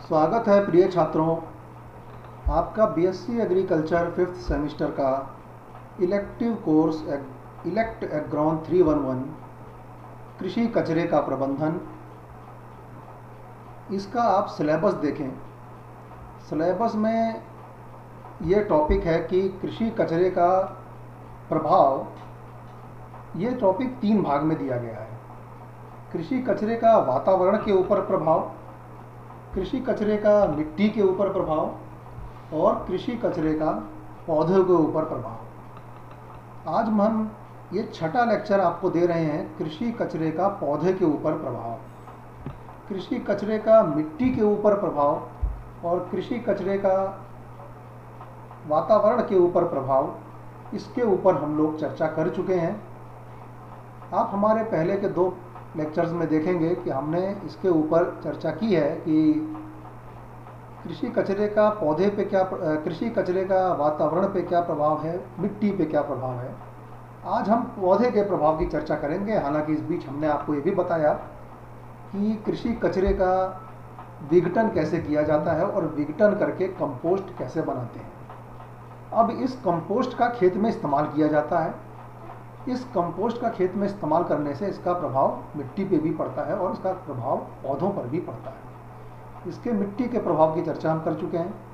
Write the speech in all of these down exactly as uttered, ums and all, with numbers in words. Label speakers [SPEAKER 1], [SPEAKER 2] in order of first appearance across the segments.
[SPEAKER 1] स्वागत है प्रिय छात्रों। आपका बीएससी एग्रीकल्चर फिफ्थ सेमेस्टर का elective course elect agron three one one कृषि कचरे का प्रबंधन, इसका आप सिलेबस देखें। सिलेबस में ये टॉपिक है कि कृषि कचरे का प्रभाव। ये टॉपिक तीन भाग में दिया गया है। कृषि कचरे का वातावरण के ऊपर प्रभाव, कृषि कचरे का मिट्टी के ऊपर प्रभाव और कृषि कचरे का पौधों के ऊपर प्रभाव। आज हम ये छठा लेक्चर आपको दे रहे हैं, कृषि कचरे का पौधे के ऊपर प्रभाव, कृषि कचरे का मिट्टी के ऊपर प्रभाव और कृषि कचरे का वातावरण के ऊपर प्रभाव। इसके ऊपर हम लोग चर्चा कर चुके हैं। आप हमारे पहले के दो लेक्चर्स में देखेंगे कि हमने इसके ऊपर चर्चा की है कि कृषि कचरे का पौधे पे क्या, कृषि कचरे का वातावरण पे क्या प्रभाव है, मिट्टी पे क्या प्रभाव है। आज हम पौधे के प्रभाव की चर्चा करेंगे। हालांकि इस बीच हमने आपको ये भी बताया कि कृषि कचरे का विघटन कैसे किया जाता है और विघटन करके कंपोस्ट कैसे बनाते हैं। अब इस कंपोस्ट का खेत में इस्तेमाल किया जाता है। इस कंपोस्ट का खेत में इस्तेमाल करने से इसका प्रभाव मिट्टी पे भी पड़ता है और इसका प्रभाव पौधों पर भी पड़ता है। इसके मिट्टी के प्रभाव की चर्चा हम कर चुके हैं।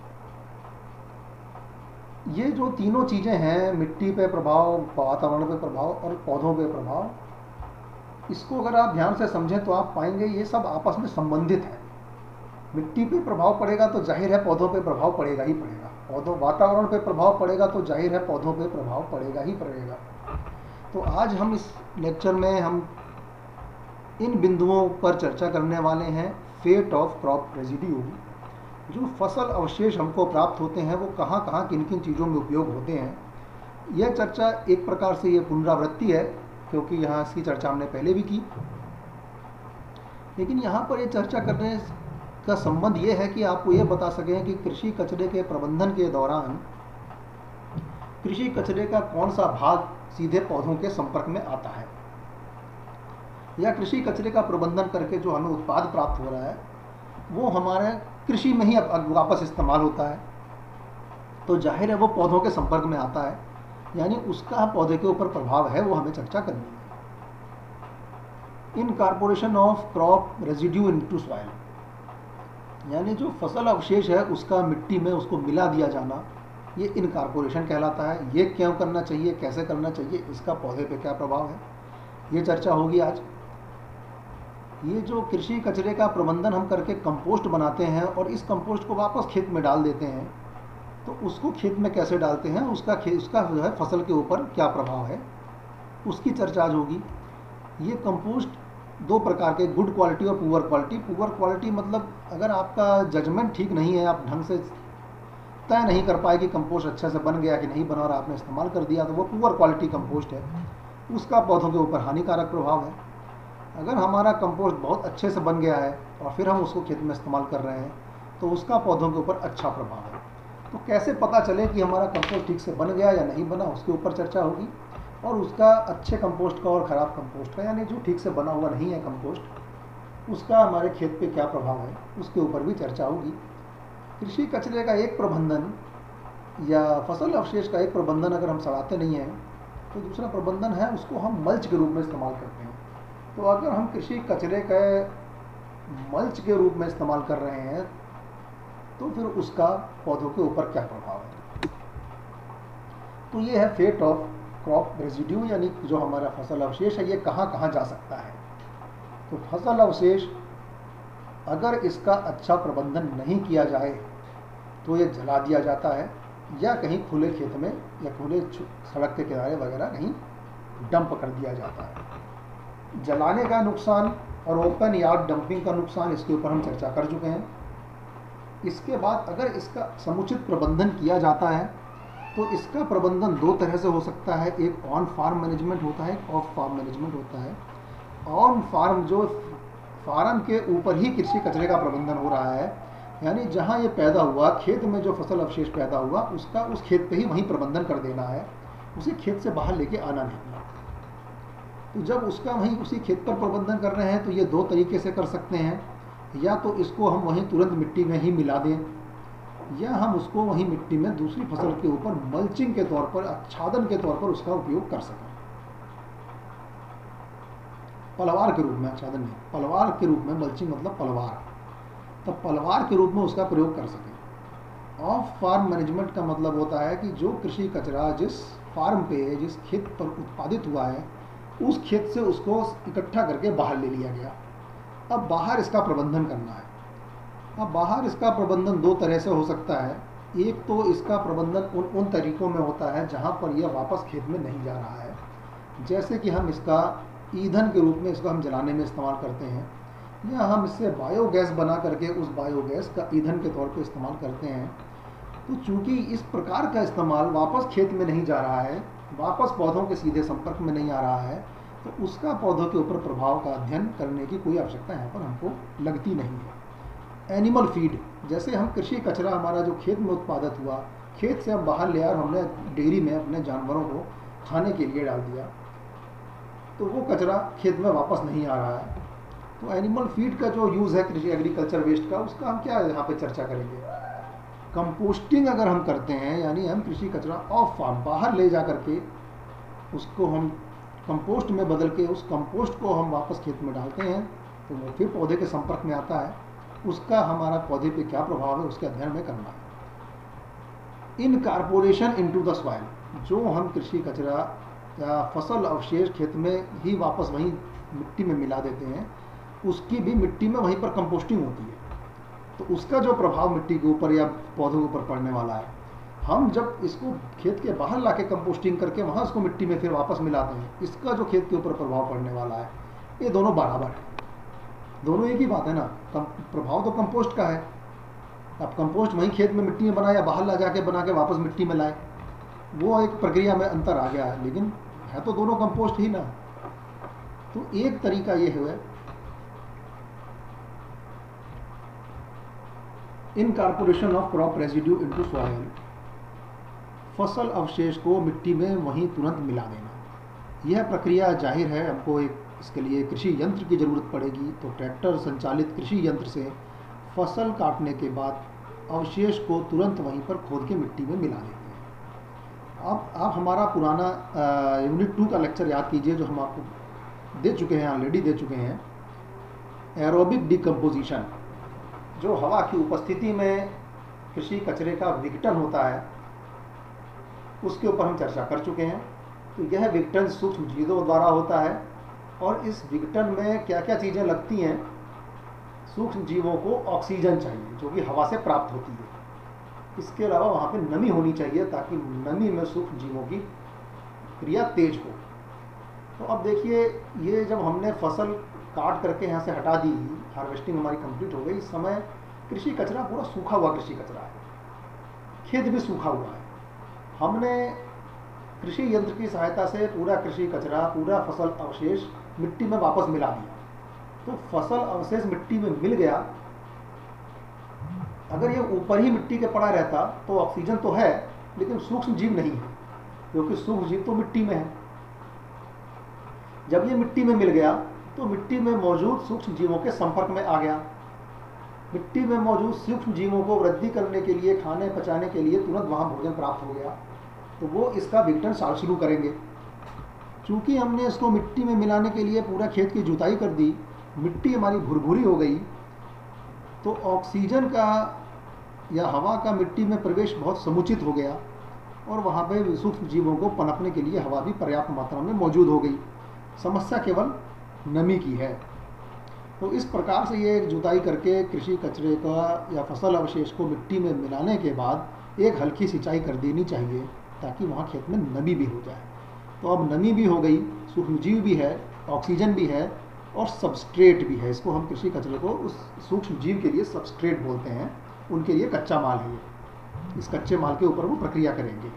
[SPEAKER 1] ये जो तीनों चीज़ें हैं, मिट्टी पे प्रभाव, वातावरण पे प्रभाव और पौधों पे प्रभाव, इसको अगर आप ध्यान से समझें तो आप पाएंगे ये सब आपस में संबंधित है। मिट्टी पे प्रभाव पड़ेगा तो जाहिर है पौधों पे प्रभाव पड़ेगा ही पड़ेगा, पौधों वातावरण पे प्रभाव पड़ेगा तो जाहिर है पौधों पे प्रभाव पड़ेगा ही पड़ेगा। तो आज हम इस लेक्चर में हम इन बिंदुओं पर चर्चा करने वाले हैं। फेट ऑफ क्रॉप रेजिड्यू, जो फसल अवशेष हमको प्राप्त होते हैं वो कहाँ कहाँ किन किन चीज़ों में उपयोग होते हैं। यह चर्चा एक प्रकार से ये पुनरावृत्ति है, क्योंकि यहाँ इसकी चर्चा हमने पहले भी की। लेकिन यहाँ पर ये चर्चा करने का संबंध ये है कि आपको ये बता सकें कि कृषि कचरे के प्रबंधन के दौरान कृषि कचरे का कौन सा भाग सीधे पौधों के संपर्क में आता है, या कृषि कचरे का प्रबंधन करके जो हमें उत्पाद प्राप्त हो रहा है वो हमारे कृषि में ही अब वापस इस्तेमाल होता है, तो जाहिर है वो पौधों के संपर्क में आता है, यानी उसका पौधे के ऊपर प्रभाव है, वो हमें चर्चा करनी है। Incorporation of crop residue into soil, यानी जो फसल अवशेष है उसका मिट्टी में उसको मिला दिया जाना, ये इनकॉर्पोरेशन कहलाता है। ये क्यों करना चाहिए, कैसे करना चाहिए, इसका पौधे पे क्या प्रभाव है, ये चर्चा होगी आज। ये जो कृषि कचरे का प्रबंधन हम करके कंपोस्ट बनाते हैं और इस कंपोस्ट को वापस खेत में डाल देते हैं, तो उसको खेत में कैसे डालते हैं, उसका खे उसका जो है फसल के ऊपर क्या प्रभाव है, उसकी चर्चा आज होगी। ये कंपोस्ट दो प्रकार के, गुड क्वालिटी और पुअर क्वालिटी। पुअर क्वालिटी मतलब अगर आपका जजमेंट ठीक नहीं है, आप ढंग से तय नहीं कर पाए कि कंपोस्ट अच्छे से बन गया कि नहीं बना और आपने इस्तेमाल कर दिया, तो वो पुअर क्वालिटी कंपोस्ट है, उसका पौधों के ऊपर हानिकारक प्रभाव है। अगर हमारा कंपोस्ट बहुत अच्छे से बन गया है और फिर हम उसको खेत में इस्तेमाल कर रहे हैं तो उसका पौधों के ऊपर अच्छा प्रभाव है। तो कैसे पता चले कि हमारा कंपोस्ट ठीक से बन गया या नहीं बना, उसके ऊपर चर्चा होगी। और उसका अच्छे कंपोस्ट का और ख़राब कंपोस्ट का, यानी जो ठीक से बना हुआ नहीं है कंपोस्ट, उसका हमारे खेत पे क्या प्रभाव है, उसके ऊपर भी चर्चा होगी। कृषि कचरे का एक प्रबंधन या फसल अवशेष का एक प्रबंधन अगर हम सड़ाते नहीं हैं तो दूसरा प्रबंधन है उसको हम मल्च के रूप में इस्तेमाल करते हैं। तो अगर हम कृषि कचरे का मल्च के रूप में इस्तेमाल कर रहे हैं तो फिर उसका पौधों के ऊपर क्या प्रभाव है। तो ये है फेट ऑफ क्रॉप रेजिड्यू, यानी जो हमारा फसल अवशेष है ये कहाँ कहाँ जा सकता है। तो फसल अवशेष अगर इसका अच्छा प्रबंधन नहीं किया जाए तो ये जला दिया जाता है या कहीं खुले खेत में या खुले सड़क के किनारे वगैरह कहीं डंप कर दिया जाता है। जलाने का नुकसान और ओपन यार्ड डंपिंग का नुकसान, इसके ऊपर हम चर्चा कर चुके हैं। इसके बाद अगर इसका समुचित प्रबंधन किया जाता है तो इसका प्रबंधन दो तरह से हो सकता है। एक ऑन फार्म मैनेजमेंट होता है, एक ऑफ फार्म मैनेजमेंट होता है। ऑन फार्म जो फार्म के ऊपर ही कृषि कचरे का प्रबंधन हो रहा है, यानी जहाँ ये पैदा हुआ, खेत में जो फसल अवशेष पैदा हुआ उसका उस खेत पे ही वहीं प्रबंधन कर देना है, उसे खेत से बाहर लेके आना नहीं है। तो जब उसका वहीं उसी खेत पर प्रबंधन कर रहे हैं तो ये दो तरीके से कर सकते हैं। या तो इसको हम वहीं तुरंत मिट्टी में ही मिला दें, या हम उसको वहीं मिट्टी में दूसरी फसल के ऊपर मल्चिंग के तौर पर, आच्छादन के तौर पर उसका उपयोग कर सकें। पलवार के रूप में, आच्छादन नहीं, पलवार के रूप में, मल्चिंग मतलब पलवार, तो पलवार के रूप में उसका प्रयोग कर सकें। ऑफ फार्म मैनेजमेंट का मतलब होता है कि जो कृषि कचरा जिस फार्म पे, जिस खेत पर उत्पादित हुआ है, उस खेत से उसको इकट्ठा करके बाहर ले लिया गया। अब बाहर इसका प्रबंधन करना है। अब बाहर इसका प्रबंधन दो तरह से हो सकता है। एक तो इसका प्रबंधन उन उन तरीकों में होता है जहाँ पर यह वापस खेत में नहीं जा रहा है, जैसे कि हम इसका ईंधन के रूप में इसको हम जलाने में इस्तेमाल करते हैं, या हम इससे बायोगैस बना करके उस बायोगैस का ईंधन के तौर पे इस्तेमाल करते हैं। तो चूंकि इस प्रकार का इस्तेमाल वापस खेत में नहीं जा रहा है, वापस पौधों के सीधे संपर्क में नहीं आ रहा है, तो उसका पौधों के ऊपर प्रभाव का अध्ययन करने की कोई आवश्यकता यहाँ पर हमको लगती नहीं है। एनिमल फीड, जैसे हम कृषि कचरा हमारा जो खेत में उत्पादित हुआ, खेत से हम बाहर ले आए, हमने डेयरी में अपने जानवरों को खाने के लिए डाल दिया, तो वो कचरा खेत में वापस नहीं आ रहा है। तो एनिमल फीड का जो यूज़ है कृषि एग्रीकल्चर वेस्ट का, उसका हम क्या यहाँ पे चर्चा करेंगे। कंपोस्टिंग अगर हम करते हैं, यानी हम कृषि कचरा ऑफ फार्म बाहर ले जा करके उसको हम कंपोस्ट में बदल के उस कंपोस्ट को हम वापस खेत में डालते हैं, तो वो फिर पौधे के संपर्क में आता है। उसका हमारा पौधे पे क्या प्रभाव है, उसके अध्ययन में करना है। इनकॉर्पोरेशन इनटू द सॉइल, जो हम कृषि कचरा या फसल अवशेष खेत में ही वापस वहीं मिट्टी में मिला देते हैं, उसकी भी मिट्टी में वहीं पर कंपोस्टिंग होती है। तो उसका जो प्रभाव मिट्टी के ऊपर या पौधों के ऊपर पड़ने वाला है, हम जब इसको खेत के बाहर लाके कंपोस्टिंग करके वहाँ उसको मिट्टी में फिर वापस मिलाते हैं, इसका जो खेत के ऊपर प्रभाव पड़ने वाला है, ये दोनों बराबर है, दोनों एक ही बात है ना। प्रभाव तो कंपोस्ट का है। अब कंपोस्ट वहीं खेत में मिट्टी में बनाया, बाहर ला जाके बना के वापस मिट्टी में लाए, वो एक प्रक्रिया में अंतर आ गया है, लेकिन है तो दोनों कंपोस्ट ही ना। तो एक तरीका ये है incorporation of crop residue into soil, फसल अवशेष को मिट्टी में वहीं तुरंत मिला देना। यह प्रक्रिया जाहिर है हमको एक इसके लिए कृषि यंत्र की ज़रूरत पड़ेगी, तो ट्रैक्टर संचालित कृषि यंत्र से फसल काटने के बाद अवशेष को तुरंत वहीं पर खोद के मिट्टी में मिला देते हैं। अब आप हमारा पुराना यूनिट टू का लेक्चर याद कीजिए, जो हम आपको दे चुके हैं, ऑलरेडी दे चुके हैं। एरोबिक डिकम्पोजिशन, जो हवा की उपस्थिति में कृषि कचरे का विघटन होता है, उसके ऊपर हम चर्चा कर चुके हैं। तो यह विघटन सूक्ष्म जीवों द्वारा होता है, और इस विघटन में क्या क्या चीज़ें लगती हैं। सूक्ष्म जीवों को ऑक्सीजन चाहिए, जो कि हवा से प्राप्त होती है। इसके अलावा वहाँ पे नमी होनी चाहिए, ताकि नमी में सूक्ष्म जीवों की क्रिया तेज हो। तो अब देखिए, ये जब हमने फसल काट करके यहाँ से हटा दी, हार्वेस्टिंग हमारी कंप्लीट हो गई, इस समय कृषि कचरा पूरा सूखा हुआ कृषि कचरा है, खेत भी सूखा हुआ है। हमने कृषि यंत्र की सहायता से पूरा कृषि कचरा, पूरा फसल अवशेष मिट्टी में वापस मिला दिया। तो फसल अवशेष मिट्टी में मिल गया। अगर ये ऊपर ही मिट्टी के पड़ा रहता तो ऑक्सीजन तो है, लेकिन सूक्ष्म जीव नहीं है, क्योंकि सूक्ष्म जीव तो मिट्टी में है। जब ये मिट्टी में मिल गया तो मिट्टी में मौजूद सूक्ष्म जीवों के संपर्क में आ गया। मिट्टी में मौजूद सूक्ष्म जीवों को वृद्धि करने के लिए, खाने पचाने के लिए तुरंत वहाँ भोजन प्राप्त हो गया, तो वो इसका विघटन शुरू करेंगे। चूँकि हमने इसको मिट्टी में मिलाने के लिए पूरा खेत की जुताई कर दी, मिट्टी हमारी भुरभुरी हो गई, तो ऑक्सीजन का या हवा का मिट्टी में प्रवेश बहुत समुचित हो गया, और वहाँ पे सूक्ष्म जीवों को पनपने के लिए हवा भी पर्याप्त मात्रा में मौजूद हो गई। समस्या केवल नमी की है। तो इस प्रकार से ये जुताई करके कृषि कचरे का या फसल अवशेष को मिट्टी में मिलाने के बाद एक हल्की सिंचाई कर देनी चाहिए, ताकि वहाँ खेत में नमी भी हो जाए। तो अब नमी भी हो गई, सूक्ष्मजीव भी है, ऑक्सीजन भी है, और सबस्ट्रेट भी है। इसको हम कृषि कचरे को उस सूक्ष्म जीव के लिए सबस्ट्रेट बोलते हैं, उनके लिए कच्चा माल है ये। इस कच्चे माल के ऊपर वो प्रक्रिया करेंगे।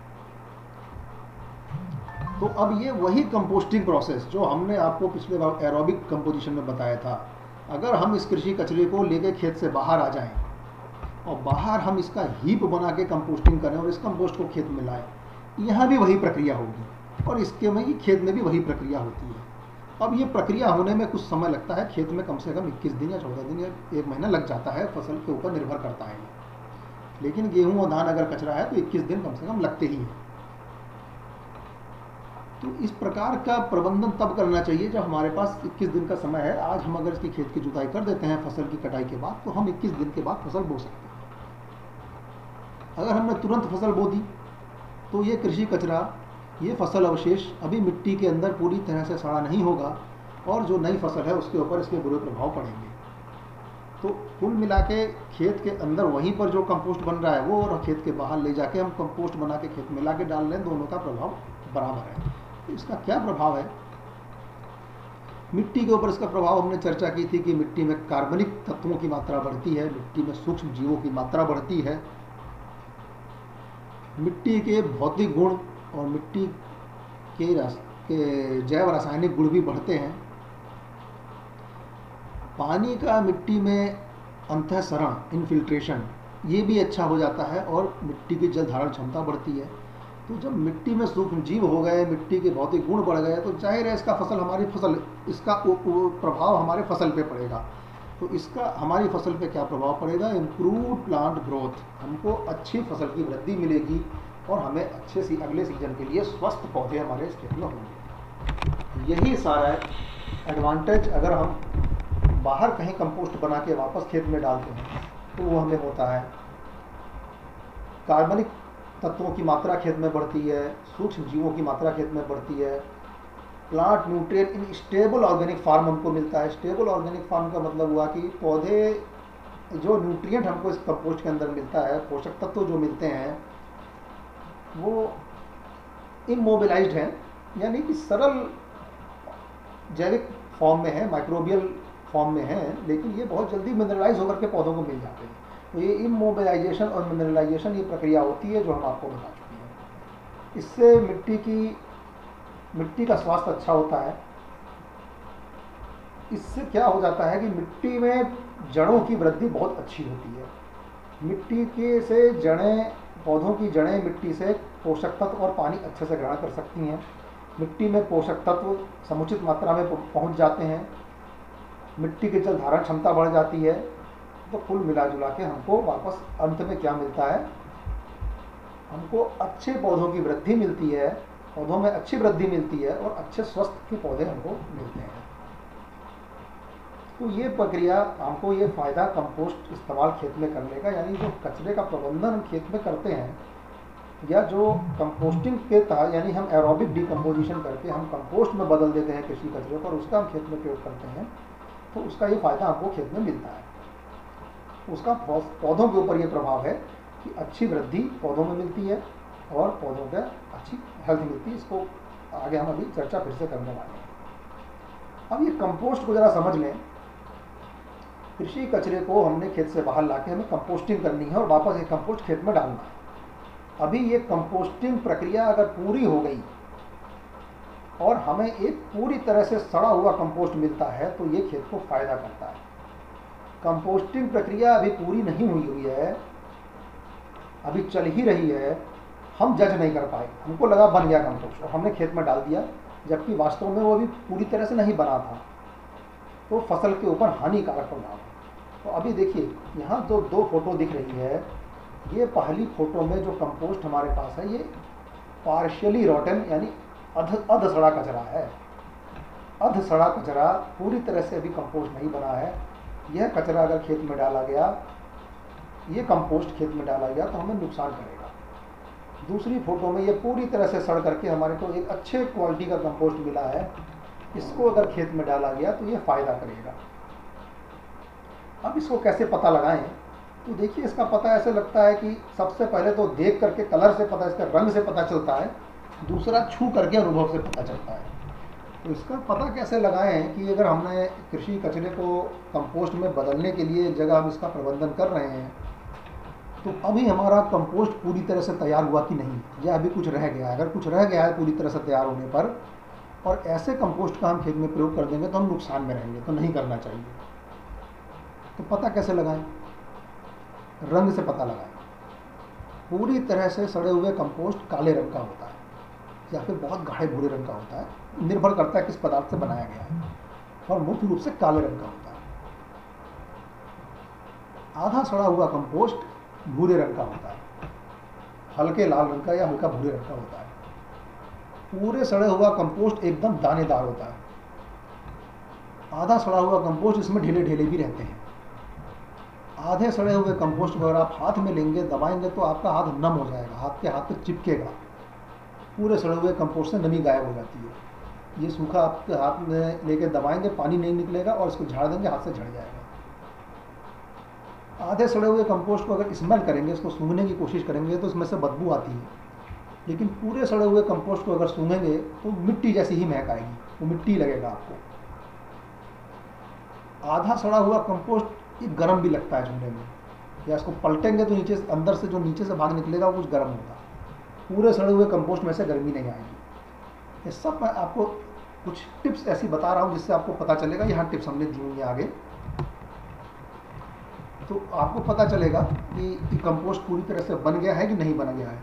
[SPEAKER 1] तो अब ये वही कंपोस्टिंग प्रोसेस जो हमने आपको पिछले बार एरोबिक कंपोजिशन में बताया था, अगर हम इस कृषि कचरे को लेके खेत से बाहर आ जाएं और बाहर हम इसका हीप बना के कंपोस्टिंग करें और इस कंपोस्ट को खेत में लाएं, यहाँ भी वही प्रक्रिया होगी, और इसके में ही खेत में भी वही प्रक्रिया होती है। अब ये प्रक्रिया होने में कुछ समय लगता है, खेत में कम से कम इक्कीस दिन या चौदह दिन या एक महीना लग जाता है, फसल के ऊपर निर्भर करता है। लेकिन गेहूं और धान अगर कचरा है तो इक्कीस दिन कम से कम लगते ही हैं। तो इस प्रकार का प्रबंधन तब करना चाहिए जब हमारे पास इक्कीस दिन का समय है। आज हम अगर इसकी खेत की जुताई कर देते हैं फसल की कटाई के बाद, तो हम इक्कीस दिन के बाद फसल बो सकते हैं। अगर हमने तुरंत फसल बो दी तो ये कृषि कचरा, ये फसल अवशेष अभी मिट्टी के अंदर पूरी तरह से सड़ा नहीं होगा और जो नई फसल है उसके ऊपर इसके बुरे प्रभाव पड़ेंगे। तो कुल मिला के खेत के अंदर वहीं पर जो कंपोस्ट बन रहा है वो, और खेत के बाहर ले जाके हम कंपोस्ट बना के खेत में ला के डाल लें, दोनों का प्रभाव बराबर है। तो इसका क्या प्रभाव है मिट्टी के ऊपर? इसका प्रभाव हमने चर्चा की थी कि मिट्टी में कार्बनिक तत्वों की मात्रा बढ़ती है, मिट्टी में सूक्ष्म जीवों की मात्रा बढ़ती है, मिट्टी के भौतिक गुण और मिट्टी के रस के जैव रासायनिक गुण भी बढ़ते हैं। पानी का मिट्टी में अंतःसरण, इनफिल्ट्रेशन, ये भी अच्छा हो जाता है और मिट्टी की जल धारण क्षमता बढ़ती है। तो जब मिट्टी में सूक्ष्म जीव हो गए, मिट्टी के भौतिक गुण बढ़ गए, तो जाहिर है इसका फसल हमारी फसल इसका प्रभाव हमारे फसल पे पड़ेगा। तो इसका हमारी फसल पे क्या प्रभाव पड़ेगा? इम्प्रूव प्लांट ग्रोथ, हमको अच्छी फसल की वृद्धि मिलेगी और हमें अच्छे सी अगले सीजन के लिए स्वस्थ पौधे हमारे इस खेत में होंगे। यही सारा एडवांटेज अगर हम बाहर कहीं कंपोस्ट बना के वापस खेत में डालते हैं तो वो हमें होता है। कार्बनिक तत्वों की मात्रा खेत में बढ़ती है, सूक्ष्म जीवों की मात्रा खेत में बढ़ती है, plant nutrient in stable organic form हमको मिलता है। स्टेबल ऑर्गेनिक फार्म का मतलब हुआ कि पौधे जो न्यूट्रिएंट हमको इस कंपोस्ट के अंदर मिलता है, पोषक तत्व जो मिलते हैं, वो इमोबिलाइज्ड हैं, यानी कि सरल जैविक फॉर्म में है, माइक्रोबियल फॉर्म में है, लेकिन ये बहुत जल्दी मिनरलाइज होकर के पौधों को मिल जाते हैं। तो ये इमोबिलाइजेशन और मिनरलाइजेशन ये प्रक्रिया होती है जो हम आपको बता चुके हैं। इससे मिट्टी की मिट्टी का स्वास्थ्य अच्छा होता है। इससे क्या हो जाता है कि मिट्टी में जड़ों की वृद्धि बहुत अच्छी होती है। मिट्टी के से जड़ें, पौधों की जड़ें मिट्टी से पोषक तत्व और पानी अच्छे से ग्रहण कर सकती हैं। मिट्टी में पोषक तत्व समुचित मात्रा में पहुंच जाते हैं, मिट्टी की जल धारण क्षमता बढ़ जाती है। तो कुल मिला जुला के हमको वापस अंत में क्या मिलता है? हमको अच्छे पौधों की वृद्धि मिलती है, पौधों में अच्छी वृद्धि मिलती है और अच्छे स्वस्थ के पौधे हमको मिलते हैं। तो ये प्रक्रिया, हमको ये फ़ायदा कंपोस्ट इस्तेमाल खेत में करने का, यानी जो कचरे का प्रबंधन हम खेत में करते हैं, या जो कंपोस्टिंग के तहत, यानी हम एरोबिक डिकम्पोजिशन करके हम कंपोस्ट में बदल देते हैं कृषि कचरे पर, उसका हम खेत में प्रयोग करते हैं, तो उसका ये फ़ायदा हमको खेत में मिलता है। उसका पौधों के ऊपर ये प्रभाव है कि अच्छी वृद्धि पौधों में मिलती है और पौधों का अच्छी हेल्थ मिलती है। इसको आगे हम अभी चर्चा फिर से करने वाले हैं। अब ये कंपोस्ट को ज़रा समझ लें। कृषि कचरे को हमने खेत से बाहर लाके हमें कंपोस्टिंग करनी है और वापस ये कंपोस्ट खेत में डालना है। अभी ये कंपोस्टिंग प्रक्रिया अगर पूरी हो गई और हमें एक पूरी तरह से सड़ा हुआ कंपोस्ट मिलता है तो ये खेत को फायदा करता है। कंपोस्टिंग प्रक्रिया अभी पूरी नहीं हुई हुई है, अभी चल ही रही है, हम जज नहीं कर पाए। हमको लगा बन गया कंपोस्ट और हमने खेत में डाल दिया, जबकि वास्तव में वो अभी पूरी तरह से नहीं बना था, तो फसल के ऊपर हानिकारक प्रभाव। तो अभी देखिए यहाँ जो दो फोटो दिख रही है, ये पहली फोटो में जो कंपोस्ट हमारे पास है ये पार्शियली रॉटन यानी अध अध सड़ा कचरा है। अध सड़ा कचरा पूरी तरह से अभी कंपोस्ट नहीं बना है। यह कचरा अगर खेत में डाला गया, ये कंपोस्ट खेत में डाला गया तो हमें नुकसान करेगा। दूसरी फोटो में ये पूरी तरह से सड़ करके हमारे को एक अच्छे क्वालिटी का कंपोस्ट मिला है, इसको अगर खेत में डाला गया तो ये फायदा करेगा। अब इसको कैसे पता लगाएं? तो देखिए इसका पता ऐसे लगता है कि सबसे पहले तो देख करके कलर से पता, इसका रंग से पता चलता है, दूसरा छू करके अनुभव से पता चलता है। तो इसका पता कैसे लगाएं कि अगर हमने कृषि कचरे को कंपोस्ट में बदलने के लिए जगह हम इसका प्रबंधन कर रहे हैं तो अभी हमारा कंपोस्ट पूरी तरह से तैयार हुआ कि नहीं, या अभी कुछ रह गया है। अगर कुछ रह गया है पूरी तरह से तैयार होने पर और ऐसे कंपोस्ट का हम खेत में प्रयोग कर देंगे तो हम नुकसान में रहेंगे, तो नहीं करना चाहिए। तो पता कैसे लगाएं? रंग से पता लगाएं। पूरी तरह से सड़े हुए कंपोस्ट काले रंग का होता है या फिर बहुत गाढ़े भूरे रंग का होता है, निर्भर करता है किस पदार्थ से बनाया गया है, और मुख्य रूप से काले रंग का होता है। आधा सड़ा हुआ कंपोस्ट भूरे रंग का होता है, हल्के लाल रंग का या हल्का भूरे रंग का होता है। पूरे सड़े हुआ कंपोस्ट एकदम दानेदार होता है। आधा सड़ा हुआ कंपोस्ट इसमें ढीले ढीले भी रहते हैं। आधे सड़े हुए कंपोस्ट को अगर आप हाथ में लेंगे, दबाएंगे तो आपका हाथ नम हो जाएगा, हाथ के हाथ पे चिपकेगा। पूरे सड़े हुए कंपोस्ट से नमी गायब हो जाती है। ये सूखा आपके हाथ में लेके दबाएंगे, पानी नहीं निकलेगा, और इसको झाड़ देंगे, हाथ से झड़ जाएगा। आधे सड़े हुए कंपोस्ट को अगर स्मेल करेंगे, इसको सूंघने की कोशिश करेंगे, तो इसमें से बदबू आती है। लेकिन पूरे सड़े हुए कंपोस्ट को अगर सूंघेंगे तो मिट्टी जैसी ही महक आएगी, वो मिट्टी लगेगा आपको। आधा सड़ा हुआ कंपोस्ट ये गर्म भी लगता है छूने में, या इसको पलटेंगे तो नीचे अंदर से जो नीचे से भाग निकलेगा वो कुछ गर्म होगा। पूरे सड़े हुए कंपोस्ट में से गर्मी नहीं आएगी। ये सब मैं आपको कुछ टिप्स ऐसी बता रहा हूँ जिससे आपको पता चलेगा। यहाँ टिप्स हमने दी हुई है आगे, तो आपको पता चलेगा कि कंपोस्ट पूरी तरह से बन गया है कि नहीं बन गया है।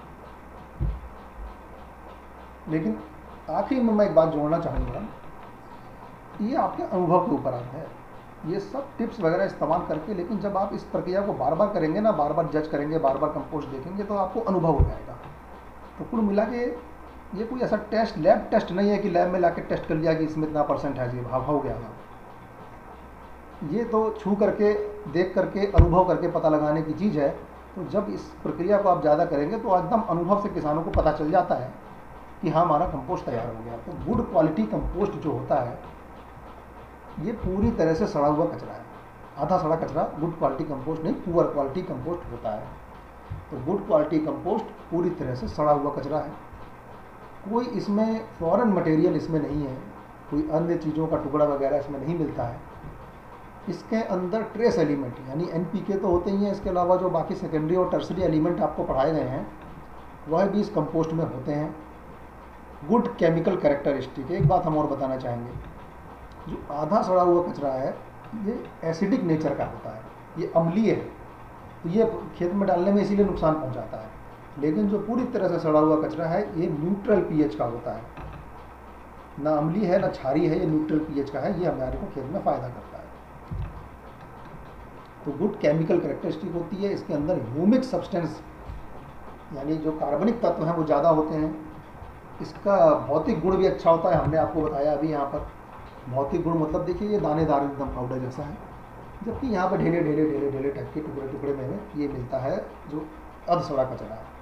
[SPEAKER 1] लेकिन आखिर में मैं एक बात जोड़ना चाहूँगा, ये आपके अनुभव के ऊपर आता है। ये सब टिप्स वगैरह इस्तेमाल करके, लेकिन जब आप इस प्रक्रिया को बार बार करेंगे ना, बार बार जज करेंगे, बार बार कंपोस्ट देखेंगे, तो आपको अनुभव हो जाएगा। तो कुल मिला के ये कोई ऐसा टेस्ट, लैब टेस्ट नहीं है कि लैब में लाके टेस्ट कर लिया कि इसमें इतना परसेंट है, जी भाव हो गया था। ये तो छू करके, देख करके, अनुभव करके पता लगाने की चीज़ है। तो जब इस प्रक्रिया को आप ज़्यादा करेंगे तो एकदम अनुभव से किसानों को पता चल जाता है कि हाँ, हमारा कंपोस्ट तैयार हो गया। तो गुड क्वालिटी कंपोस्ट जो होता है ये पूरी तरह से सड़ा हुआ कचरा है। आधा सड़ा कचरा गुड क्वालिटी कंपोस्ट नहीं, पुअर क्वालिटी कंपोस्ट होता है। तो गुड क्वालिटी कंपोस्ट पूरी तरह से सड़ा हुआ कचरा है। कोई इसमें फॉरेन मटेरियल इसमें नहीं है, कोई अन्य चीज़ों का टुकड़ा वगैरह इसमें नहीं मिलता है। इसके अंदर ट्रेस एलिमेंट यानी एन पी के तो होते ही हैं, इसके अलावा जो बाकी सेकेंडरी और टर्सरी एलिमेंट आपको पढ़ाए गए हैं वह भी इस कंपोस्ट में होते हैं। गुड केमिकल कैरेक्टरिस्टिक, एक बात हम और बताना चाहेंगे, जो आधा सड़ा हुआ कचरा है ये एसिडिक नेचर का होता है, ये अम्लीय है, तो ये खेत में डालने में इसीलिए नुकसान पहुंचाता है। लेकिन जो पूरी तरह से सड़ा हुआ कचरा है ये न्यूट्रल पीएच का होता है, ना अम्लीय है ना क्षारीय है, ये न्यूट्रल पीएच का है, ये हमारे को खेत में फ़ायदा करता है। तो गुड केमिकल कैरेक्टरिस्टिक होती है, इसके अंदर ह्यूमिक सब्सटेंस यानी जो कार्बनिक तत्व हैं वो ज़्यादा होते हैं। इसका भौतिक गुण भी अच्छा होता है, हमने आपको बताया अभी। यहाँ पर भौतिक गुण मतलब देखिए ये दानेदार एकदम पाउडर जैसा है, जबकि यहाँ पर ढेले ढेले ढेले ढेले टाइप के टुकड़े टुकड़े में ये मिलता है जो अर्ध सड़ा कचरा है।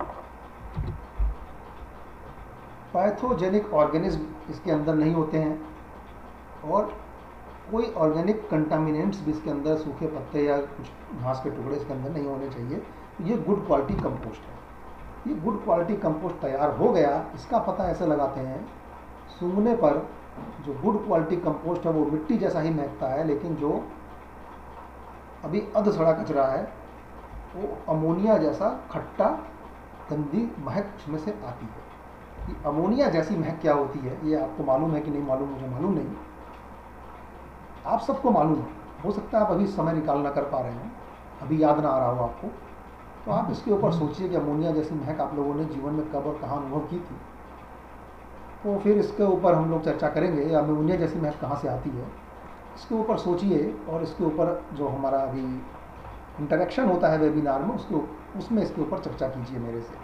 [SPEAKER 1] पैथोजेनिक ऑर्गेनिज्म इसके अंदर नहीं होते हैं, और कोई ऑर्गेनिक कंटामिनेंट्स भी इसके अंदर, सूखे पत्ते या कुछ घास के टुकड़े इसके अंदर नहीं होने चाहिए। ये गुड क्वालिटी कंपोस्ट है। ये गुड क्वालिटी कंपोस्ट तैयार हो गया, इसका पता ऐसे लगाते हैं, सूंघने पर जो गुड क्वालिटी कंपोस्ट है वो मिट्टी जैसा ही महकता है, लेकिन जो अभी अध सड़ा कचरा है वो अमोनिया जैसा खट्टा गंदी महक उसमें से आती है। ये अमोनिया जैसी महक क्या होती है ये आपको मालूम है कि नहीं मालूम, मुझे मालूम नहीं, आप सबको मालूम है। हो सकता है आप अभी समय निकाल ना कर पा रहे हैं, अभी याद ना आ रहा हो आपको, तो आप इसके ऊपर सोचिए कि अमोनिया जैसी महक आप लोगों ने जीवन में कब और कहाँ अनुभव की थी। तो फिर इसके ऊपर हम लोग चर्चा करेंगे, या अमोनिया जैसी महक कहाँ से आती है, इसके ऊपर सोचिए। और इसके ऊपर जो हमारा अभी इंटरेक्शन होता है वेबिनार में, उसके उसमें इसके ऊपर चर्चा कीजिए मेरे से।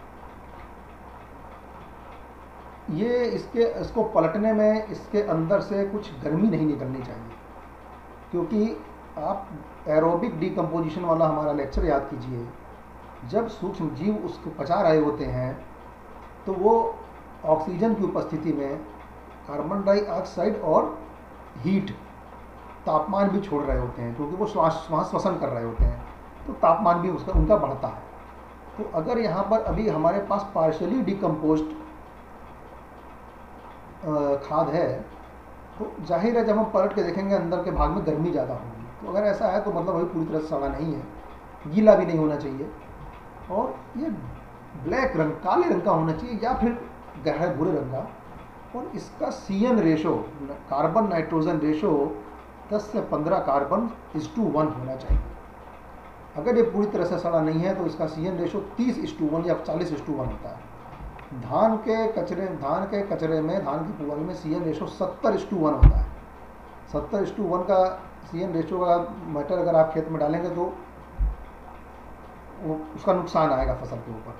[SPEAKER 1] ये इसके इसको पलटने में इसके अंदर से कुछ गर्मी नहीं निकलनी चाहिए, क्योंकि आप एरोबिक डिकम्पोजिशन वाला हमारा लेक्चर याद कीजिए। जब सूक्ष्म जीव उसको पचा रहे होते हैं तो वो ऑक्सीजन की उपस्थिति में कार्बन डाइऑक्साइड और हीट, तापमान भी छोड़ रहे होते हैं, क्योंकि वो श्वास श्वास श्वसन कर रहे होते हैं, तो तापमान भी उसका उनका बढ़ता है। तो अगर यहाँ पर अभी हमारे पास पार्शियली डिकम्पोज्ड खाद है तो जाहिर है जब हम पलट के देखेंगे अंदर के भाग में गर्मी ज़्यादा होगी। तो अगर ऐसा है तो मतलब अभी पूरी तरह से सड़ा नहीं है, गीला भी नहीं होना चाहिए, और ये ब्लैक रंग, काले रंग का होना चाहिए या फिर गहरे भूरे रंग का। और इसका C N ratio, carbon nitrogen ratio दस से पंद्रह कार्बन इस टू वन होना चाहिए। अगर ये पूरी तरह से सड़ा नहीं है तो इसका सी एन रेशो तीस इस टू वन या चालीस इस टू वन होता है। धान के कचरे धान के कचरे में धान की पुआल में सी एन रेशो सत्तर इस टू वन होता है। सत्तर इस टू वन का सी एन रेशो का मैटर अगर आप खेत में डालेंगे तो वो उसका नुकसान आएगा फसल के ऊपर।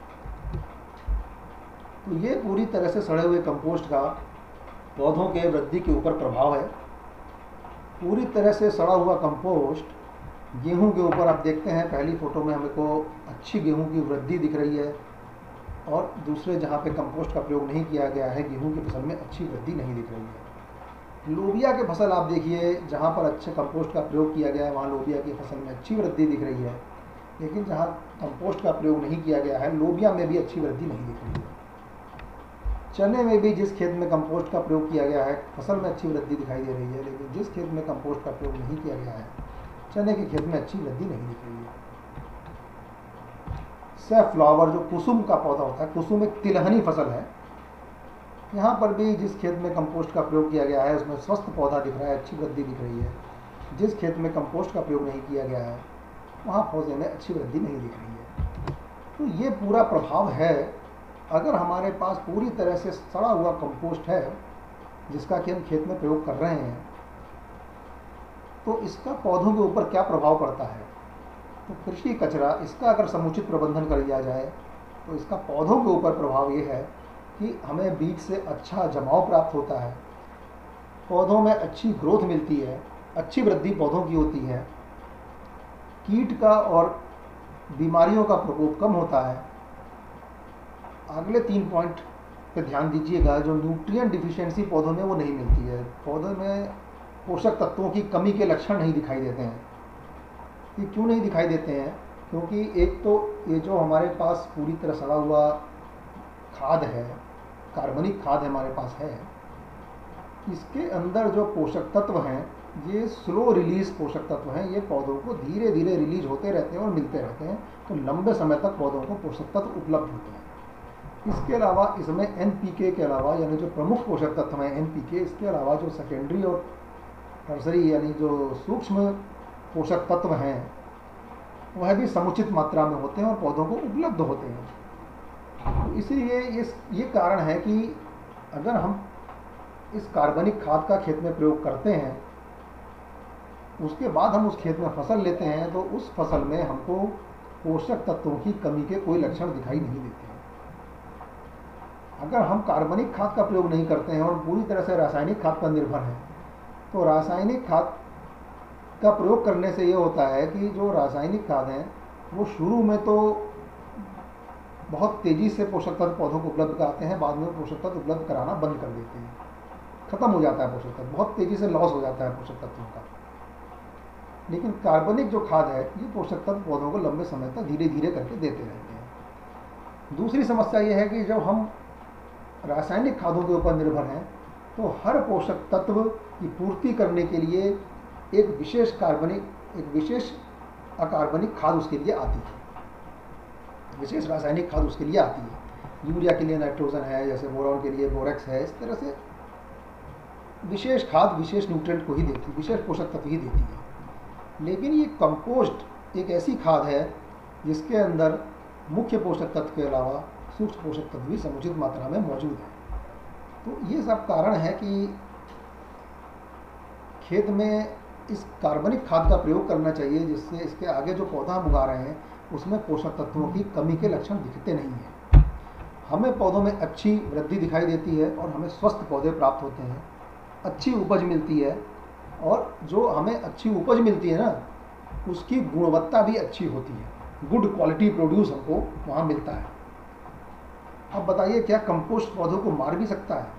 [SPEAKER 1] तो ये पूरी तरह से सड़े हुए कंपोस्ट का पौधों के वृद्धि के ऊपर प्रभाव है। पूरी तरह से सड़ा हुआ कंपोस्ट गेहूं के ऊपर आप देखते हैं, पहली फ़ोटो में हमको अच्छी गेहूं की वृद्धि दिख रही है, और दूसरे जहां पे कंपोस्ट का प्रयोग नहीं किया गया है गेहूं की फसल में अच्छी वृद्धि नहीं दिख रही है। लोबिया की फसल आप देखिए, जहां पर अच्छे कंपोस्ट का प्रयोग किया गया है वहां लोबिया की फसल में अच्छी वृद्धि दिख रही है, लेकिन जहां कंपोस्ट का प्रयोग नहीं किया गया है लोबिया में भी अच्छी वृद्धि नहीं दिख रही है। चने में भी जिस खेत में कंपोस्ट का प्रयोग किया गया है फसल में अच्छी वृद्धि दिखाई दे रही है, लेकिन जिस खेत में कंपोस्ट का प्रयोग नहीं किया गया है चने के खेत में अच्छी वृद्धि नहीं दिख रही है। सैफ्लावर जो कुसुम का पौधा होता है, कुसुम एक तिलहनी फसल है, यहाँ पर भी जिस खेत में कंपोस्ट का प्रयोग किया गया है उसमें स्वस्थ पौधा दिख रहा है, अच्छी वृद्धि दिख रही है। जिस खेत में कंपोस्ट का प्रयोग नहीं किया गया है वहाँ पौधे में अच्छी वृद्धि नहीं दिख रही है। तो ये पूरा प्रभाव है। अगर हमारे पास पूरी तरह से सड़ा हुआ कंपोस्ट है जिसका कि हम खेत में प्रयोग कर रहे हैं, तो इसका पौधों के ऊपर क्या प्रभाव पड़ता है। तो कृषि कचरा, इसका अगर समुचित प्रबंधन कर लिया जाए तो इसका पौधों के ऊपर प्रभाव ये है कि हमें बीज से अच्छा जमाव प्राप्त होता है, पौधों में अच्छी ग्रोथ मिलती है, अच्छी वृद्धि पौधों की होती है, कीट का और बीमारियों का प्रकोप कम होता है। अगले तीन पॉइंट पे ध्यान दीजिएगा, जो न्यूट्रिएंट डिफिशिएंसी पौधों में वो नहीं मिलती है, पौधों में पोषक तत्वों की कमी के लक्षण नहीं दिखाई देते हैं। ये क्यों नहीं दिखाई देते हैं? क्योंकि एक तो ये जो हमारे पास पूरी तरह सड़ा हुआ खाद है, कार्बनिक खाद हमारे पास है, इसके अंदर जो पोषक तत्व हैं ये स्लो रिलीज पोषक तत्व हैं, ये पौधों को धीरे धीरे रिलीज होते रहते हैं और मिलते रहते हैं, तो लंबे समय तक पौधों को पोषक तत्व उपलब्ध होते हैं। इसके अलावा इसमें एन पी के के अलावा, यानी जो प्रमुख पोषक तत्व हैं एन पी के, इसके अलावा जो सेकेंडरी और टर्सरी यानी जो सूक्ष्म पोषक तत्व हैं वह भी समुचित मात्रा में होते हैं और पौधों को उपलब्ध होते हैं। तो इसीलिए इस ये कारण है कि अगर हम इस कार्बनिक खाद का खेत में प्रयोग करते हैं, उसके बाद हम उस खेत में फसल लेते हैं, तो उस फसल में हमको पोषक तत्वों की कमी के कोई लक्षण दिखाई नहीं देते हैं। अगर हम कार्बनिक खाद का प्रयोग नहीं करते हैं और पूरी तरह से रासायनिक खाद पर निर्भर हैं, तो रासायनिक खाद का प्रयोग करने से ये होता है कि जो रासायनिक खाद हैं वो शुरू में तो बहुत तेज़ी से पोषक तत्व पौधों को उपलब्ध कराते हैं, बाद में पोषक तत्व उपलब्ध कराना बंद कर देते हैं, खत्म हो जाता है पोषक तत्व, बहुत तेज़ी से लॉस हो जाता है पोषक तत्वों का। लेकिन कार्बनिक जो खाद है ये पोषक तत्व पौधों को लंबे समय तक धीरे धीरे करके देते रहते हैं। दूसरी समस्या ये है कि जब हम रासायनिक खादों के ऊपर निर्भर हैं तो हर पोषक तत्व की पूर्ति करने के लिए एक विशेष कार्बनिक एक विशेष अकार्बनिक खाद उसके लिए आती है, विशेष रासायनिक खाद उसके लिए आती है। यूरिया के लिए नाइट्रोजन है, जैसे बोरॉन के लिए बोरेक्स है, इस तरह से विशेष खाद विशेष न्यूट्रिएंट को ही देती है, विशेष पोषक तत्व ही देती है। लेकिन ये कंपोस्ट एक ऐसी खाद है जिसके अंदर मुख्य पोषक तत्व के अलावा सूक्ष्म पोषक तत्व भी समुचित मात्रा में मौजूद है। तो ये सब कारण है कि खेत में इस कार्बनिक खाद का प्रयोग करना चाहिए, जिससे इसके आगे जो पौधा हम उगा रहे हैं उसमें पोषक तत्वों की कमी के लक्षण दिखते नहीं हैं। हमें पौधों में अच्छी वृद्धि दिखाई देती है और हमें स्वस्थ पौधे प्राप्त होते हैं, अच्छी उपज मिलती है, और जो हमें अच्छी उपज मिलती है ना उसकी गुणवत्ता भी अच्छी होती है, गुड क्वालिटी प्रोड्यूस हमको वहाँ मिलता है। अब बताइए क्या कंपोस्ट पौधों को मार भी सकता है?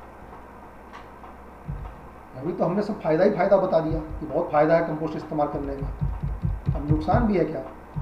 [SPEAKER 1] अभी तो हमने सब फायदा ही फायदा बता दिया कि बहुत फायदा है कंपोस्ट इस्तेमाल करने में, अब नुकसान भी है क्या?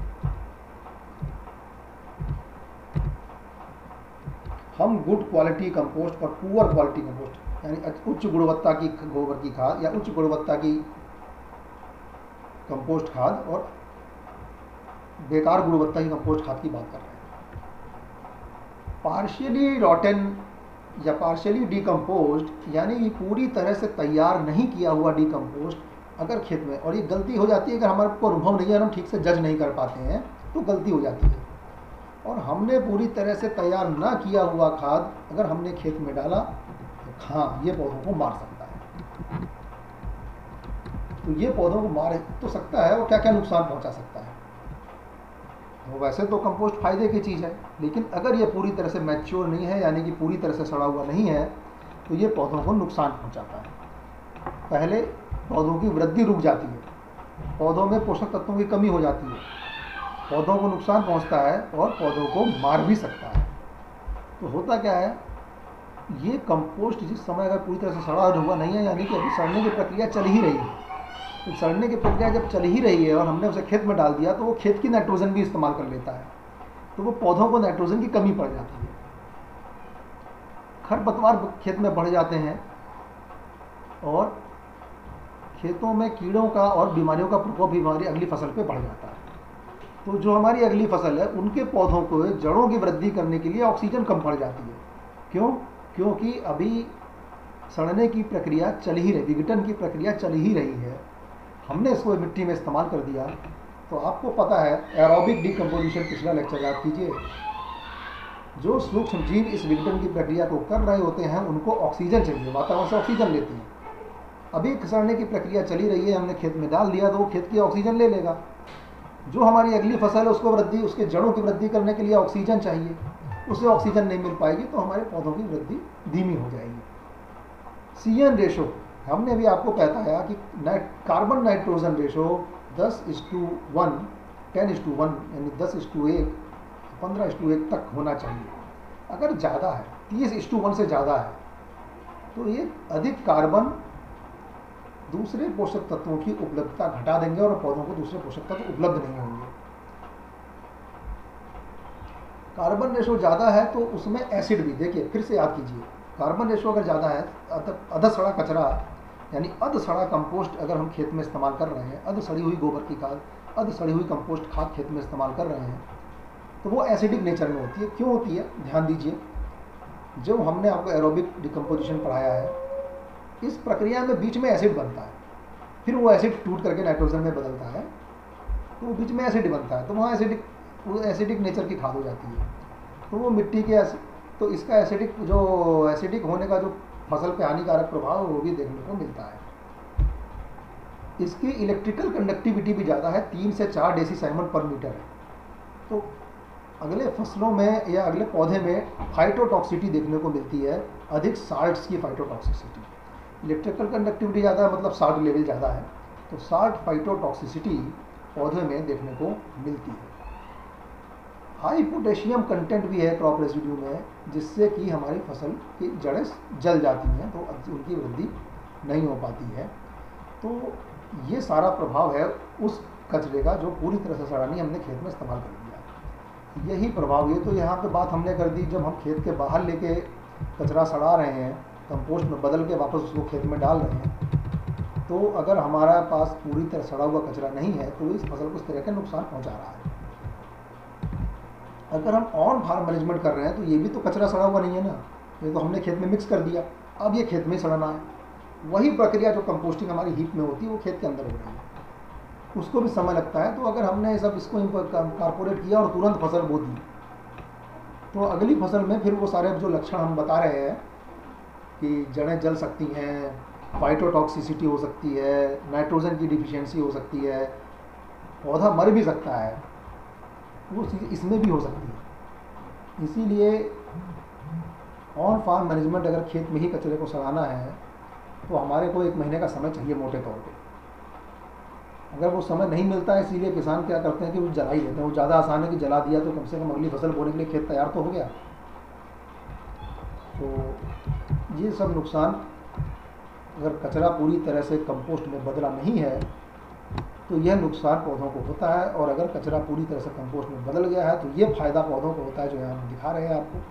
[SPEAKER 1] हम गुड क्वालिटी कंपोस्ट और पुअर क्वालिटी कंपोस्ट यानी उच्च गुणवत्ता की गोबर की खाद या उच्च गुणवत्ता की कंपोस्ट खाद और बेकार गुणवत्ता की कंपोस्ट खाद की बात कर रहे हैं। पार्शियली रॉटन या पार्शियली डीकम्पोज्ड यानी ये पूरी तरह से तैयार नहीं किया हुआ डीकम्पोस्ट अगर खेत में, और ये गलती हो जाती है अगर हमारे को अनुभव नहीं है, हम ठीक से जज नहीं कर पाते हैं तो गलती हो जाती है। और हमने पूरी तरह से तैयार ना किया हुआ खाद अगर हमने खेत में डाला तो हाँ, ये पौधों को मार सकता है। तो ये पौधों को मार तो सकता है और क्या क्या नुकसान पहुंचा सकता है। तो वैसे तो कंपोस्ट फायदे की चीज़ है, लेकिन अगर ये पूरी तरह से मैच्योर नहीं है, यानी कि पूरी तरह से सड़ा हुआ नहीं है, तो ये पौधों को नुकसान पहुंचाता है। पहले पौधों की वृद्धि रुक जाती है, पौधों में पोषक तत्वों की कमी हो जाती है, पौधों को नुकसान पहुंचता है और पौधों को मार भी सकता है। तो होता क्या है, ये कंपोस्ट जिस समय अगर पूरी तरह से सड़ा हुआ नहीं है, यानी कि अभी सड़ने की प्रक्रिया चल ही रही है, तो सड़ने की प्रक्रिया जब चल ही रही है और हमने उसे खेत में डाल दिया, तो वो खेत की नाइट्रोजन भी इस्तेमाल कर लेता है, तो वो पौधों को नाइट्रोजन की कमी पड़ जाती है। खरपतवार खेत में बढ़ जाते हैं और खेतों में कीड़ों का और बीमारियों का प्रकोप भी हमारी अगली फसल पे बढ़ जाता है। तो जो हमारी अगली फसल है, उनके पौधों को जड़ों की वृद्धि करने के लिए ऑक्सीजन कम पड़ जाती है। क्यों? क्योंकि अभी सड़ने की प्रक्रिया चल ही रही, विघटन की प्रक्रिया चल ही रही है, हमने इसको मिट्टी में इस्तेमाल कर दिया। तो आपको पता है एरोबिक डिकम्पोजिशन, पिछला लेक्चर याद कीजिए, जो सूक्ष्म जीव इस विघटन की प्रक्रिया को कर रहे होते हैं उनको ऑक्सीजन चाहिए, वातावरण से ऑक्सीजन लेते हैं। अभी सड़ने की प्रक्रिया चली रही है, हमने खेत में डाल दिया तो वो खेत की ऑक्सीजन ले लेगा। जो हमारी अगली फसल है उसको वृद्धि, उसके जड़ों की वृद्धि करने के लिए ऑक्सीजन चाहिए, उसे ऑक्सीजन नहीं मिल पाएगी तो हमारे पौधों की वृद्धि धीमी हो जाएगी। सी एन रेशो हमने भी आपको बताया कि नाइट कार्बन नाइट्रोजन रेशो दस is to one, ten is to one, यानी दस इस टू एक, पंद्रह इस टू एक तक होना चाहिए। अगर ज़्यादा है, तीस इस टू वन से ज़्यादा है, तो ये अधिक कार्बन दूसरे पोषक तत्वों की उपलब्धता घटा देंगे और पौधों को दूसरे पोषक तत्व उपलब्ध नहीं होंगे। कार्बन रेशो ज़्यादा है तो उसमें एसिड भी, देखिए फिर से याद कीजिए, कार्बन रेशो अगर ज़्यादा है, अध सड़ा कचरा यानी अध सड़ा कंपोस्ट अगर हम खेत में इस्तेमाल कर रहे हैं, अध सड़ी हुई गोबर की खाद, अध सड़ी हुई कंपोस्ट खाद खेत में इस्तेमाल कर रहे हैं, तो वो एसिडिक नेचर में होती है। क्यों होती है? ध्यान दीजिए, जो हमने आपको एरोबिक डिकम्पोजिशन पढ़ाया है, इस प्रक्रिया में बीच में एसिड बनता है, फिर वो एसिड टूट करके नाइट्रोजन में बदलता है, तो वो बीच में एसिड बनता है, तो वहाँ एसिडिक, वो एसिडिक नेचर की खाद हो जाती है। तो वो मिट्टी के, तो इसका एसिडिक, जो एसिडिक होने का जो फसल पे हानिकारक प्रभाव है वो भी देखने को मिलता है। इसकी इलेक्ट्रिकल कंडक्टिविटी भी ज़्यादा है, तीन से चार डेसीसाइमन पर मीटर है। तो अगले फसलों में या अगले पौधे में फाइटोटॉक्सिटी देखने को मिलती है, अधिक साल्ट्स की फाइटोटॉक्सिसिटी। इलेक्ट्रिकल कंडक्टिविटी ज़्यादा है मतलब साल्ट लेवल ज़्यादा है, तो साल्ट फाइटोटॉक्सिसिटी पौधे में देखने को मिलती है। हाई पोटेशियम कंटेंट भी है क्रॉप रेसिड्यू में, जिससे कि हमारी फसल की जड़ें जल जाती हैं, तो उनकी वृद्धि नहीं हो पाती है। तो ये सारा प्रभाव है उस कचरे का जो पूरी तरह से सड़ा नहीं, हमने खेत में इस्तेमाल कर दिया। यही प्रभाव, ये तो यहाँ पे बात हमने कर दी जब हम खेत के बाहर लेके कचरा सड़ा रहे हैं, कंपोस्ट में बदल के वापस उसको खेत में डाल रहे हैं। तो अगर हमारा पास पूरी तरह सड़ा हुआ कचरा नहीं है तो इस फसल को इस तरह का नुकसान पहुँचा रहा है। अगर हम ऑन फार्म मैनेजमेंट कर रहे हैं तो ये भी तो कचरा सड़ा हुआ नहीं है ना, ये तो हमने खेत में मिक्स कर दिया, अब ये खेत में सड़ना है। वही प्रक्रिया जो कंपोस्टिंग हमारी हीप में होती है वो खेत के अंदर हो रही है, उसको भी समय लगता है। तो अगर हमने सब इसको कारपोरेट किया और तुरंत फसल बो दी, तो अगली फसल में फिर वो सारे जो लक्षण हम बता रहे हैं कि जड़ें जल सकती हैं, फाइटोटॉक्सिसिटी हो सकती है, नाइट्रोजन की डिफिशियंसी हो सकती है, पौधा मर भी सकता है, वो चीज़ इसमें भी हो सकती है। इसीलिए ऑन फार्म मैनेजमेंट, अगर खेत में ही कचरे को सड़ाना है तो हमारे को एक महीने का समय चाहिए मोटे तौर पे। अगर वो समय नहीं मिलता है, इसीलिए किसान क्या करते हैं कि वो जला ही देते हैं। वो ज़्यादा आसान है कि जला दिया तो कम से कम अगली फसल बोने के लिए खेत तैयार तो हो गया। तो ये सब नुकसान, अगर कचरा पूरी तरह से कंपोस्ट में बदला नहीं है तो यह नुकसान पौधों को होता है, और अगर कचरा पूरी तरह से कंपोस्ट में बदल गया है तो ये फायदा पौधों को होता है जो यहाँ हम दिखा रहे हैं आपको।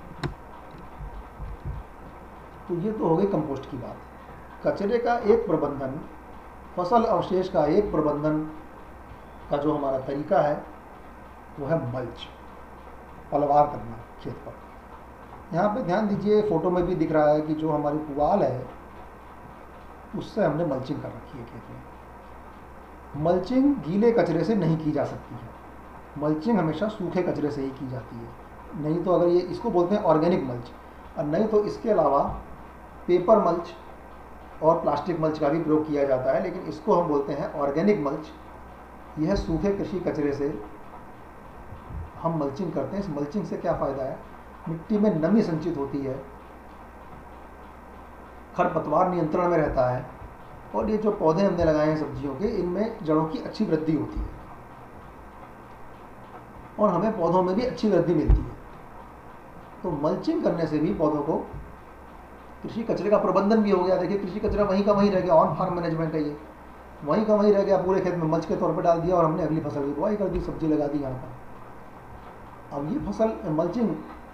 [SPEAKER 1] तो ये तो हो गई कंपोस्ट की बात। कचरे का एक प्रबंधन, फसल अवशेष का एक प्रबंधन का जो हमारा तरीका है वो है मल्च, पलवार करना खेत पर। यहाँ पे ध्यान दीजिए, फोटो में भी दिख रहा है कि जो हमारी पुआल है उससे हमने मल्चिंग कर रखी है खेत में। मल्चिंग गीले कचरे से नहीं की जा सकती है, मल्चिंग हमेशा सूखे कचरे से ही की जाती है। नहीं तो अगर ये इसको बोलते हैं ऑर्गेनिक मल्च, और नहीं तो इसके अलावा पेपर मल्च और प्लास्टिक मल्च का भी प्रयोग किया जाता है, लेकिन इसको हम बोलते हैं ऑर्गेनिक मल्च। यह सूखे कृषि कचरे से हम मल्चिंग करते हैं। इस मल्चिंग से क्या फ़ायदा है, मिट्टी में नमी संचित होती है, खरपतवार नियंत्रण में रहता है, और ये जो पौधे हमने लगाए हैं सब्जियों के, इनमें जड़ों की अच्छी वृद्धि होती है और हमें पौधों में भी अच्छी वृद्धि मिलती है। तो मल्चिंग करने से भी पौधों को कृषि कचरे का प्रबंधन भी हो गया। देखिए कृषि कचरा वहीं का वहीं रह गया, ऑन फार्म मैनेजमेंट है ये, वहीं का वहीं रह गया, पूरे खेत में मल्च के तौर पर डाल दिया और हमने अगली फसल की बुआई कर दी, सब्जी लगा दी यहाँ पर। अब ये फसल मल्चिंग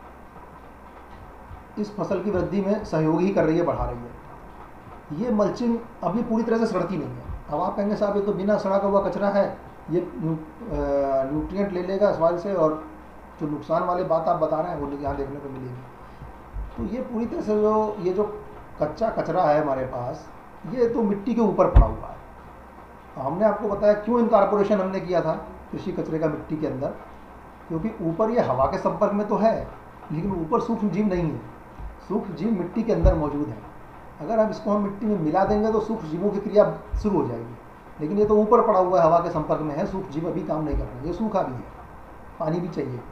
[SPEAKER 1] इस फसल की वृद्धि में सहयोग ही कर रही है, बढ़ा रही है। ये मल्चिंग अभी पूरी तरह से सड़ती नहीं है। अब आप कहेंगे साहब ये तो बिना सड़ा हुआ कचरा है, ये न्यूट्रिएंट ले लेगा सवाल से, और जो नुकसान वाले बात आप बता रहे हैं वो यहाँ देखने को मिलेगी। तो ये पूरी तरह से जो ये जो कच्चा कचरा है हमारे पास, ये तो मिट्टी के ऊपर पड़ा हुआ है। हमने आपको बताया क्यों इनकॉर्पोरेशन हमने किया था कृषि कचरे का मिट्टी के अंदर, क्योंकि ऊपर ये हवा के संपर्क में तो है, लेकिन ऊपर सूक्ष्म जीव नहीं है। सूक्ष्म जीव मिट्टी के अंदर मौजूद है। अगर हम इसको हम मिट्टी में मिला देंगे तो सूक्ष्म जीवों की क्रिया शुरू हो जाएगी, लेकिन ये तो ऊपर पड़ा हुआ है, हवा के संपर्क में है, सूक्ष्म जीव अभी काम नहीं कर रहे, ये सूखा भी है, पानी भी चाहिए।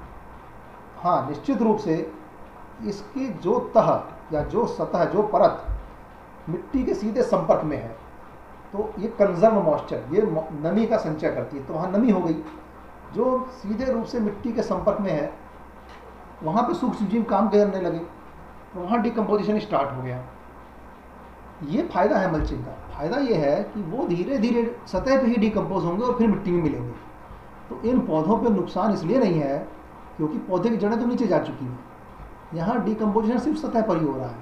[SPEAKER 1] हाँ, निश्चित रूप से इसकी जो तह या जो सतह, जो परत मिट्टी के सीधे संपर्क में है, तो ये कंजर्व मॉइस्चर, ये नमी का संचय करती है, तो वहाँ नमी हो गई। जो सीधे रूप से मिट्टी के संपर्क में है वहाँ पे सूक्ष्म जीव काम करने लगे, तो वहाँ डिकम्पोजिशन स्टार्ट हो गया। ये फायदा है मल्चिंग का। फायदा ये है कि वो धीरे धीरे सतह पे ही डिकम्पोज होंगे और फिर मिट्टी में मिलेंगे। तो इन पौधों पे नुकसान इसलिए नहीं है क्योंकि पौधे की जड़ें तो नीचे जा चुकी हैं, यहाँ डिकम्पोजिशन सिर्फ सतह पर ही हो रहा है,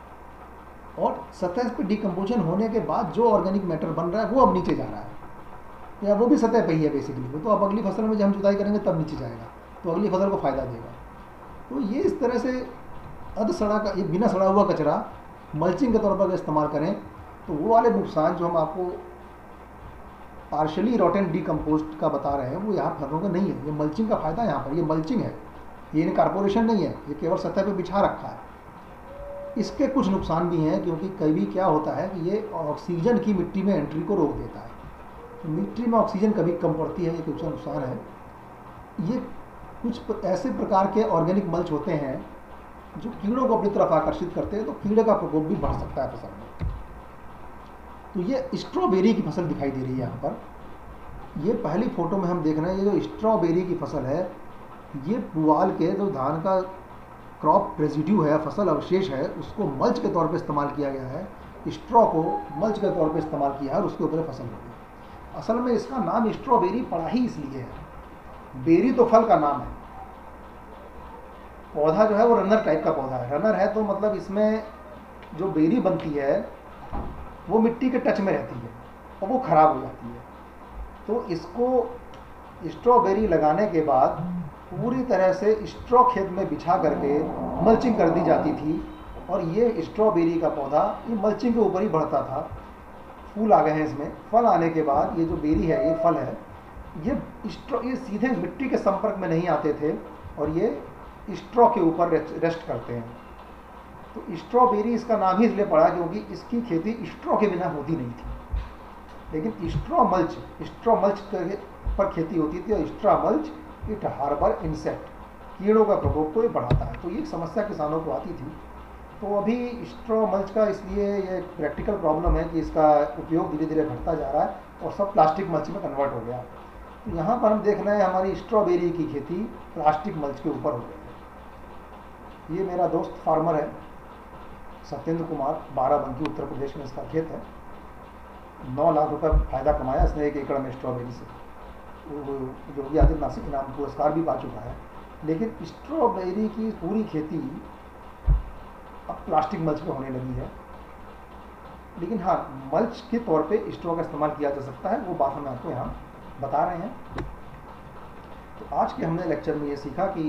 [SPEAKER 1] और सतह पर डिकम्पोजिशन होने के बाद जो ऑर्गेनिक मैटर बन रहा है वो अब नीचे जा रहा है, या वो भी सतह पर ही है बेसिकली। तो अब अगली फसल में जब हम जुताई करेंगे तब नीचे जाएगा, तो अगली फसल को फायदा देगा। तो ये इस तरह से अध सड़ा का, ये बिना सड़ा हुआ कचरा मल्चिंग के तौर पर अगर इस्तेमाल करें तो वो वाले नुकसान जो हम आपको पार्शली रॉटन डीकम्पोस्ट का बता रहे हैं वो यहाँ फलों का नहीं है। ये मल्चिंग का फायदा यहाँ पर, ये मल्चिंग है, ये इनकॉर्पोरेशन नहीं है, ये केवल सतह पे बिछा रखा है। इसके कुछ नुकसान भी हैं, क्योंकि कभी क्या होता है कि ये ऑक्सीजन की मिट्टी में एंट्री को रोक देता है, तो मिट्टी में ऑक्सीजन कभी कम पड़ती है, ये कुछ नुकसान है। ये कुछ ऐसे प्रकार के ऑर्गेनिक मल्च होते हैं जो कीड़ों को अपनी तरफ आकर्षित करते हैं, तो कीड़े का प्रकोप भी बढ़ सकता है फसल में। तो ये स्ट्रॉबेरी की फसल दिखाई दे रही है यहाँ पर। ये पहली फोटो में हम देख रहे हैं, ये जो स्ट्रॉबेरी की फसल है, ये पुआल के जो धान का क्रॉप रेजिड्यू है, फसल अवशेष है, उसको मल्च के तौर पे इस्तेमाल किया गया है। स्ट्रॉ को मल्च के तौर पे इस्तेमाल किया है और उसके ऊपर फसल हो गई। असल में इसका नाम स्ट्रॉबेरी पड़ा ही इसलिए है, बेरी तो फल का नाम है, पौधा जो है वो रनर टाइप का पौधा है। रनर है तो मतलब इसमें जो बेरी बनती है वो मिट्टी के टच में रहती है और वो खराब हो जाती है। तो इसको स्ट्रॉबेरी लगाने के बाद पूरी तरह से स्ट्रॉ खेत में बिछा करके मल्चिंग कर दी जाती थी, और ये स्ट्रॉबेरी का पौधा ये मल्चिंग के ऊपर ही बढ़ता था। फूल आ गए हैं इसमें, फल आने के बाद ये जो बेरी है, ये फल है, ये स्ट्रॉ ये सीधे मिट्टी के संपर्क में नहीं आते थे और ये स्ट्रॉ के ऊपर रेस्ट करते हैं। तो स्ट्रॉबेरी इसका नाम ही इसलिए पड़ा क्योंकि इसकी खेती स्ट्रॉ के बिना होती नहीं थी। लेकिन स्ट्रॉ मल्च स्ट्रॉ मल्च पर खेती होती थी, और straw mulch it harbour insect, कीड़ों का प्रकोप को ये बढ़ाता है। तो ये समस्या किसानों को आती थी। तो अभी स्ट्रॉ मल्च का इसलिए ये प्रैक्टिकल प्रॉब्लम है कि इसका उपयोग धीरे धीरे घटता जा रहा है और सब प्लास्टिक मल्च में कन्वर्ट हो गया। तो यहाँ पर हम देख रहे हैं हमारी स्ट्रॉबेरी की खेती प्लास्टिक मल्च के ऊपर हो गई है। ये मेरा दोस्त फार्मर है सत्येंद्र कुमार, बाराबंकी उत्तर प्रदेश में इसका खेत है। नौ लाख रुपए फायदा कमाया इसने एक एकड़ में स्ट्रॉबेरी से। योगी आदित्यनाथ इनाम पुरस्कार भी पा चुका है। लेकिन स्ट्रॉबेरी की पूरी खेती अब प्लास्टिक मल्च पे होने लगी है। लेकिन हाँ, मल्च के तौर पे स्ट्रॉ का इस्तेमाल किया जा सकता है, वो बात हम आपको यहाँ बता रहे हैं। तो आज के हमने लेक्चर में ये सीखा कि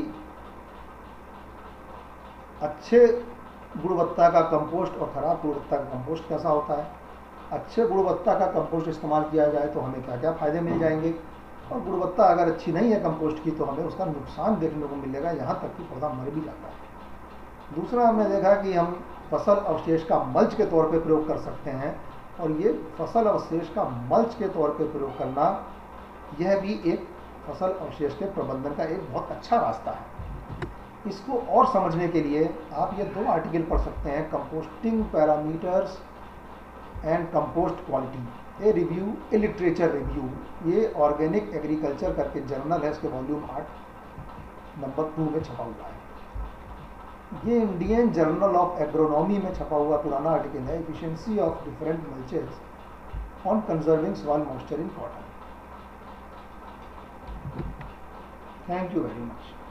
[SPEAKER 1] अच्छे गुणवत्ता का कंपोस्ट और खराब गुणवत्ता का कंपोस्ट कैसा होता है। अच्छे गुणवत्ता का कंपोस्ट इस्तेमाल किया जाए तो हमें क्या क्या फ़ायदे मिल जाएंगे, और गुणवत्ता अगर अच्छी नहीं है कंपोस्ट की तो हमें उसका नुकसान देखने को मिलेगा, यहाँ तक कि पौधा मर भी जाता है। दूसरा हमने देखा कि हम फसल अवशेष का मल्च के तौर पे प्रयोग कर सकते हैं, और ये फसल अवशेष का मल्च के तौर पे प्रयोग करना यह भी एक फसल अवशेष के प्रबंधन का एक बहुत अच्छा रास्ता है। इसको और समझने के लिए आप ये दो आर्टिकल पढ़ सकते हैं, composting parameters and compost quality, a review a literature review. ये ऑर्गेनिक एग्रीकल्चर करके जर्नल है, इसके वॉल्यूम आठ नंबर टू में छपा हुआ है। ये इंडियन जर्नल ऑफ एग्रोनॉमी में छपा हुआ पुराना आर्टिकल है, efficiency of different mulches on conserving soil moisture in cotton. Thank you very much.